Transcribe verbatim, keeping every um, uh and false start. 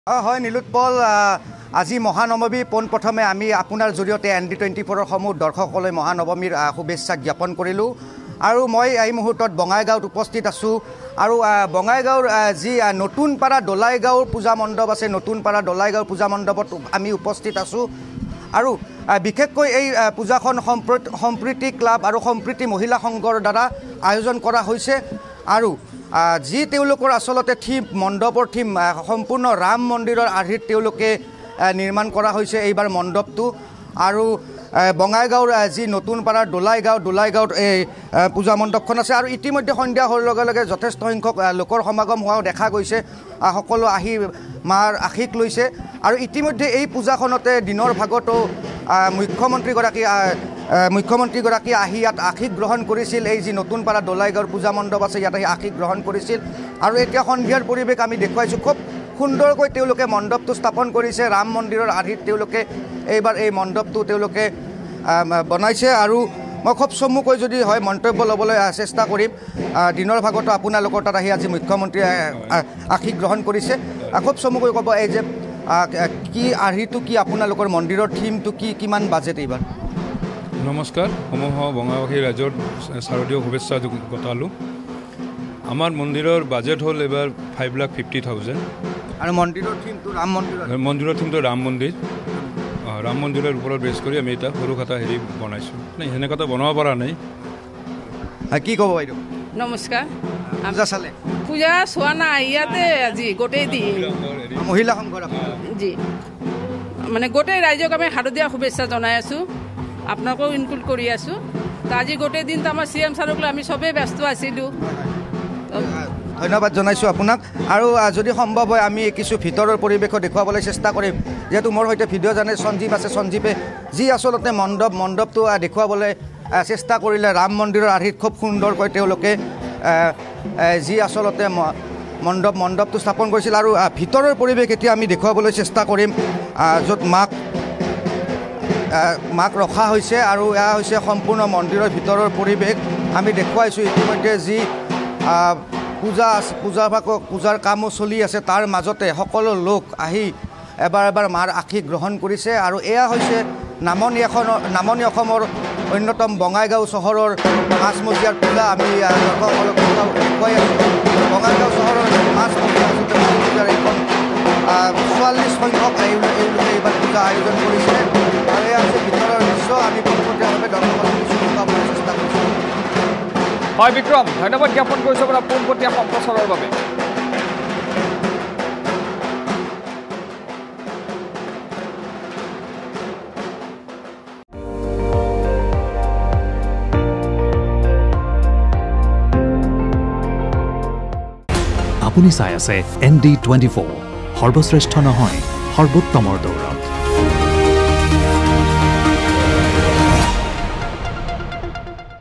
হয় নীলোৎপল আজি মহানৱমী পোনপ্ৰথমে আমি আপোনাৰ জৰিয়তে এন ডি টুৱেণ্টি ফ'ৰৰ সমূহ দৰ্শকলৈ মহানৱমীৰ শুভেচ্ছা জ্ঞাপন কৰিলোঁ আৰু মই এই মুহূৰ্তত বঙাইগাঁৱত উপস্থিত আছোঁ আৰু বঙাইগাঁৱৰ যি নতুনপাৰা দলাইগাঁৱৰ পূজা মণ্ডপ আছে নতুনপাৰা দলাইগাঁৱৰ পূজা মণ্ডপত আমি উপস্থিত আছোঁ আৰু বিশেষকৈ এই পূজাখন সম্প্ৰীতি ক্লাব আৰু সম্প্ৰীতি মহিলা সংঘৰ দ্বাৰা আয়োজন কৰা হৈছে আৰু যি তেওঁলোকৰ আচলতে থিম মণ্ডপৰ থিম সম্পূৰ্ণ ৰাম মন্দিৰৰ আৰ্হিত তেওঁলোকে নিৰ্মাণ কৰা হৈছে এইবাৰ মণ্ডপটো আৰু বঙাইগাঁৱৰ যি নতুনপাৰাৰ দলাইগাঁও দলাইগাঁৱত এই পূজা মণ্ডপখন আছে আৰু ইতিমধ্যে সন্ধিয়া হোৱাৰ লগে লগে যথেষ্ট সংখ্যক লোকৰ সমাগম হোৱাও দেখা গৈছে সকলো আহি মাৰ আশীষ লৈছে আৰু ইতিমধ্যে এই পূজাখনতে দিনৰ ভাগতো মুখ্যমন্ত্ৰীগৰাকী মুখ্যমন্ত্ৰীগৰাকী আহি ইয়াত আশীষ গ্ৰহণ কৰিছিল এই যি নতুনপাৰা দলাইগাঁৱৰ পূজা মণ্ডপ আছে ইয়াত আহি আশীষ গ্ৰহণ কৰিছিল আৰু এতিয়া সন্ধিয়াৰ পৰিৱেশ আমি দেখুৱাইছোঁ খুব সুন্দৰকৈ তেওঁলোকে মণ্ডপটো স্থাপন কৰিছে ৰাম মন্দিৰৰ আৰ্হিত তেওঁলোকে এইবাৰ এই মণ্ডপটো তেওঁলোকে বনাইছে আৰু মই খুব চমুকৈ যদি হয় মন্তব্য ল'বলৈ চেষ্টা কৰিম দিনৰ ভাগতো আপোনালোকৰ তাত আহি আজি মুখ্যমন্ত্ৰীয়ে আশীষ গ্ৰহণ কৰিছে খুব চমুকৈ ক'ব এই যে কি আৰ্হিটো কি আপোনালোকৰ মন্দিৰৰ থিমটো কি কিমান বাজেট এইবাৰ নমস্কাৰ সমূহ বঙাইবাসী ৰাইজৰ শাৰদীয় শুভেচ্ছা জনালোঁ আমাৰ মন্দিৰৰ বাজেট হ'ল এইবাৰ ফাইভ লাখ ফিফটি থাউজেণ্ড আৰু মন্দিৰৰ থিমটো ৰাম মন্দিৰ মন্দিৰৰ থিমটো ৰাম মন্দিৰ ৰাম মন্দিৰৰ ওপৰত বেছ কৰি আমি এটা সৰু খাটা হেৰি বনাইছোঁ নাই সেনেকুৱাটা বনাব পৰা নাই কি ক'ব বাইদেউ নমস্কাৰ পূজা চালে পূজা চোৱা নাই ইয়াতে আজি গোটেই দিন মহিলা সংঘৰ জি মানে গোটেই ৰাইজক আমি শাৰদীয় শুভেচ্ছা জনাই আছোঁ আপোনালোকেও ইনক্লুড কৰি আছোঁ তো আজি গোটেই দিনটো আমাৰ চি এম ছাৰক লৈ আমি চবেই ব্যস্ত আছিলোঁ ধন্যবাদ জনাইছোঁ আপোনাক আৰু যদি সম্ভৱ হয় আমি কিছু ভিতৰৰ পৰিৱেশো দেখুৱাবলৈ চেষ্টা কৰিম যিহেতু মোৰ সৈতে ভিডিঅ' জানে সঞ্জীৱ আছে সঞ্জীৱে যি আচলতে মণ্ডপ মণ্ডপটো দেখুৱাবলৈ চেষ্টা কৰিলে ৰাম মন্দিৰৰ আৰ্হিত খুব সুন্দৰকৈ তেওঁলোকে যি আচলতে মণ্ডপ মণ্ডপটো স্থাপন কৰিছিল আৰু ভিতৰৰ পৰিৱেশ এতিয়া আমি দেখুৱাবলৈ চেষ্টা কৰিম য'ত মাক মাক ৰখা হৈছে আৰু এয়া হৈছে সম্পূৰ্ণ মন্দিৰৰ ভিতৰৰ পৰিৱেশ আমি দেখুৱাইছোঁ ইতিমধ্যে যি পূজা পূজা ভাগ পূজাৰ কামো চলি আছে তাৰ মাজতে সকলো লোক আহি এবাৰ এবাৰ মাৰ আশীষ গ্ৰহণ কৰিছে আৰু এয়া হৈছে নামনি এখন নামনি অসমৰ অন্যতম বঙাইগাঁও চহৰৰ মাজমজিয়াৰ পূজা আমি দৰ্শকসকলক দেখুৱাই আছোঁ বঙাইগাঁও চহৰৰ মাজমজিয়া আচলতে মাজমজিয়াৰ এইখন চৌৱাল্লিছ সংখ্যক এওঁলোকে এইবাৰ পূজা আয়োজন কৰিছে আৰু এয়া হৈছে ভিতৰৰ দৃশ্য আমি পোনপটীয়াভাৱে দৰ্শকক কিছু দেখুৱাবলৈ চেষ্টা কৰিছোঁ হয় বিক্ৰম ধন্যবাদ জ্ঞাপন কৰিছোঁ আপোনাৰ পোনপটীয়া সম্প্ৰচাৰৰ বাবে আপুনি চাই আছে এন ডি টুৱেণ্টি ফ'ৰ সৰ্বশ্ৰেষ্ঠ নহয় সৰ্বোত্তমৰ দৌৰ